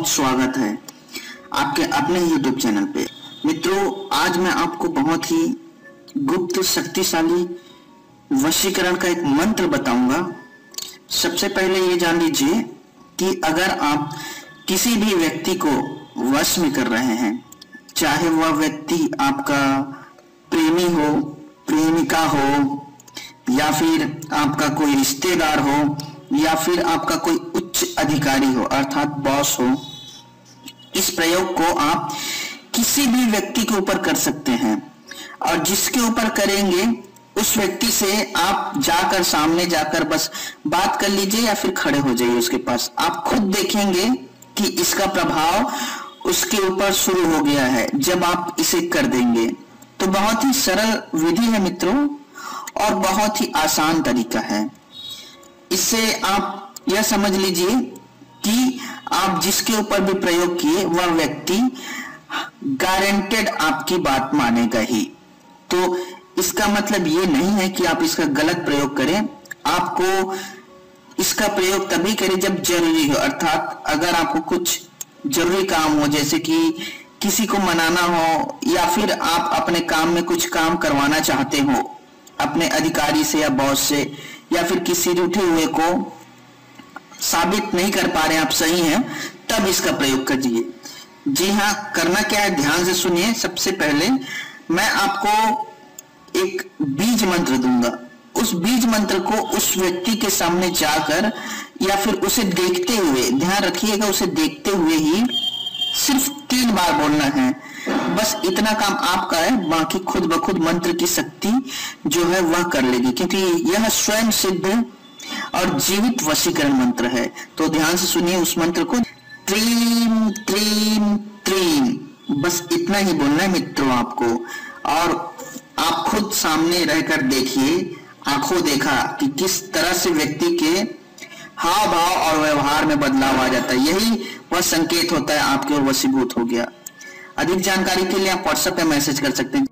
बहुत स्वागत है आपके अपने YouTube चैनल पे। मित्रों, आज मैं आपको बहुत ही गुप्त शक्तिशाली वशीकरण का एक मंत्र बताऊंगा। सबसे पहले ये जान लीजिए कि अगर आप किसी भी व्यक्ति को वश में कर रहे हैं, चाहे वह व्यक्ति आपका प्रेमी हो, प्रेमिका हो, या फिर आपका कोई रिश्तेदार हो, या फिर आपका कोई उच्च अधिकारी हो अर्थात बॉस हो, इस प्रयोग को आप किसी भी व्यक्ति के ऊपर कर सकते हैं। और जिसके ऊपर करेंगे उस व्यक्ति से आप जाकर सामने जाकर बस बात कर लीजिए या फिर खड़े हो जाइए उसके पास। आप खुद देखेंगे कि इसका प्रभाव उसके ऊपर शुरू हो गया है जब आप इसे कर देंगे। तो बहुत ही सरल विधि है मित्रों, और बहुत ही आसान तरीका है। इससे आप यह समझ लीजिए कि आप जिसके ऊपर भी प्रयोग किए वह व्यक्ति गारंटेड आपकी बात मानेगा ही। तो इसका मतलब ये नहीं है कि आप इसका गलत प्रयोग करें। आपको इसका प्रयोग तभी करें जब जरूरी हो, अर्थात अगर आपको कुछ जरूरी काम हो, जैसे कि किसी को मनाना हो, या फिर आप अपने काम में कुछ काम करवाना चाहते हो अपने अधिकारी से या बॉस से, या फिर किसी रूठे हुए को साबित नहीं कर पा रहे आप सही हैं, तब इसका प्रयोग कीजिए। जी हाँ, करना क्या है ध्यान से सुनिए। सबसे पहले मैं आपको एक बीज मंत्र दूंगा। उस बीज मंत्र को उस व्यक्ति के सामने जाकर या फिर उसे देखते हुए, ध्यान रखिएगा, उसे देखते हुए ही सिर्फ 3 बार बोलना है। बस इतना काम आपका है, बाकी खुद ब खुद मंत्र की शक्ति जो है वह कर लेगी, क्योंकि यह स्वयं सिद्ध और जीवित वशीकरण मंत्र है। तो ध्यान से सुनिए उस मंत्र को। त्रीम त्रीम त्रीम, बस इतना ही बोलना है मित्रों आपको। और आप खुद सामने रहकर देखिए, आंखों देखा कि किस तरह से व्यक्ति के हाव भाव और व्यवहार में बदलाव आ जाता है। यही वह संकेत होता है आपके ओर वशीभूत हो गया। अधिक जानकारी के लिए आप व्हाट्सएप पे मैसेज कर सकते हैं।